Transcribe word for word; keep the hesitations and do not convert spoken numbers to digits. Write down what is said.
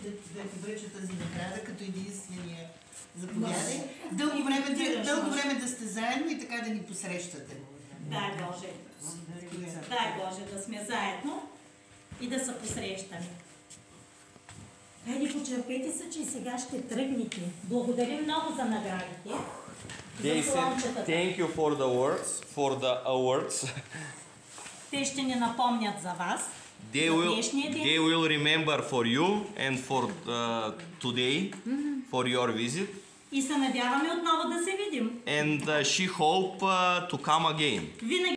да, да ти връча тази награда като единствения. Заповядай. Дълго време, да, дълго време да сте заедно и така да ни посрещате. Дай Боже. Дай Боже да сме заедно и да се посрещаме. Хайде, почерпете се, че сега ще тръгнете. Благодарим много за наградите. They said thank you for the words, for the awards. Те ще ни напомнят за вас. They за will, днешния ден. they will remember for you and for uh, today, for your visit. И се надяваме отново да се видим. And uh, she hope uh, to come again. Винаги